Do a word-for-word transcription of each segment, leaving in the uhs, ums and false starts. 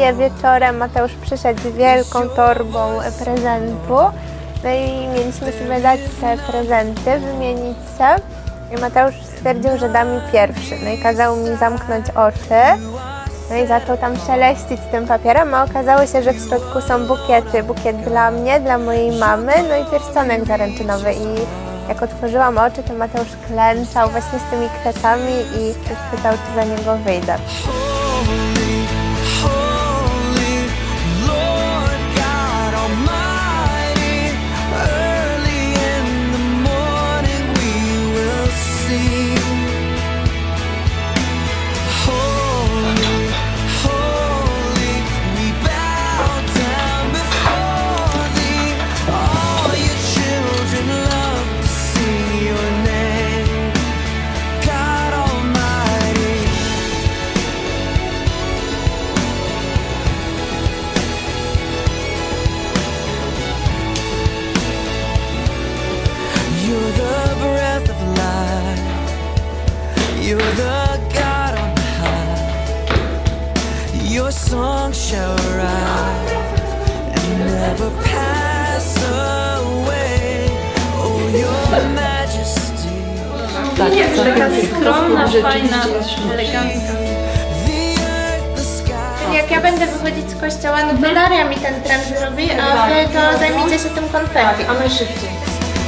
Mikołaja wieczorem Mateusz przyszedł z wielką torbą prezentu. No i mieliśmy sobie dać te prezenty, wymienić się. I Mateusz stwierdził, że da mi pierwszy. No i kazał mi zamknąć oczy. No i zaczął tam szeleścić tym papierem, a okazało się, że w środku są bukiety. Bukiet dla mnie, dla mojej mamy, no i pierścionek zaręczynowy. I jak otworzyłam oczy, to Mateusz klęczał właśnie z tymi kwiatami i spytał, czy za niego wyjdę. You're the God on high. Your song shall rise and never pass away. Oh, your majesty. Tak, taka skromna, fajna, elegancka. Jak ja będę wychodzić z kościoła, no to Daria mi ten trend zrobi, a wy to zajmijcie się tym konfetti. A my szybciej.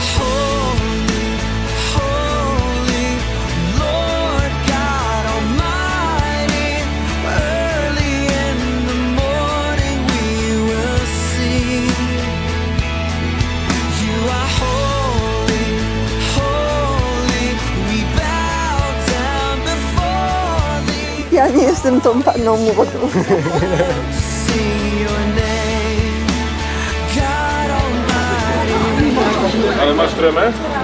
Ja nie jestem tą panną młodą. Ale masz tremę?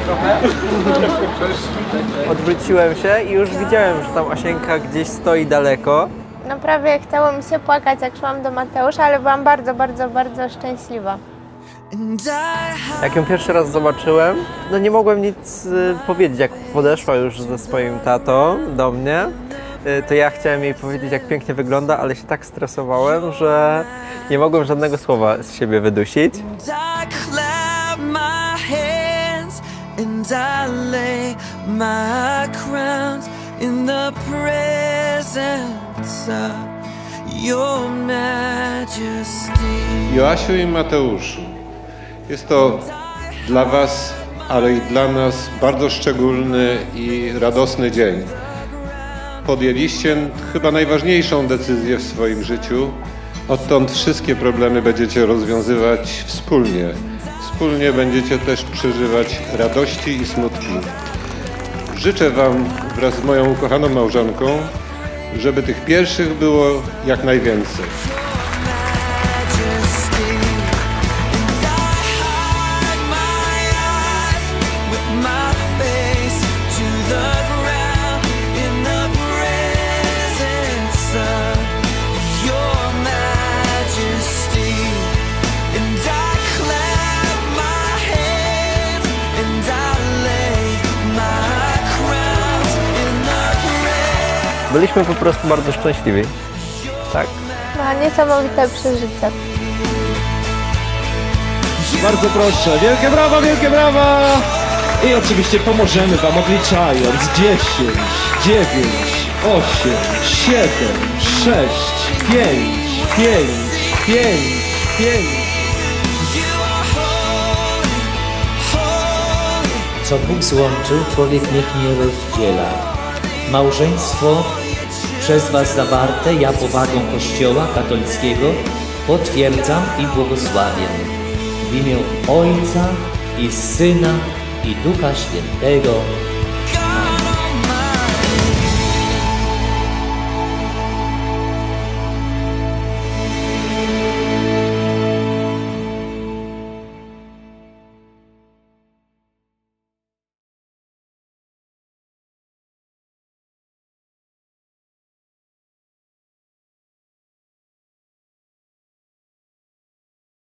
Odwróciłem się i już widziałem, że tam Asienka gdzieś stoi daleko. No prawie chciało mi się płakać, jak szłam do Mateusza, ale byłam bardzo, bardzo, bardzo szczęśliwa. Jak ją pierwszy raz zobaczyłem, no nie mogłem nic y, powiedzieć. Jak podeszła już ze swoim tatą do mnie, y, to ja chciałem jej powiedzieć, jak pięknie wygląda, ale się tak stresowałem, że nie mogłem żadnego słowa z siebie wydusić. Joasiu i Mateuszu, jest to dla was, ale i dla nas bardzo szczególny i radosny dzień. Podjęliście chyba najważniejszą decyzję w swoim życiu. Odtąd wszystkie problemy będziecie rozwiązywać wspólnie. Wspólnie będziecie też przeżywać radości i smutki. Życzę wam wraz z moją ukochaną małżonką, żeby tych pierwszych było jak najwięcej. Byliśmy po prostu bardzo szczęśliwi. Tak. No, niesamowite przeżycie. Bardzo proszę, wielkie brawa, wielkie brawa! I oczywiście pomożemy wam odliczając dziesięć, dziewięć, osiem, siedem, sześć, pięć, pięć, pięć, pięć. Co Bóg złączył, człowiek niech nie rozdziela. Małżeństwo przez was zawarte, ja powagą Kościoła katolickiego potwierdzam i błogosławię. W imię Ojca i Syna i Ducha Świętego.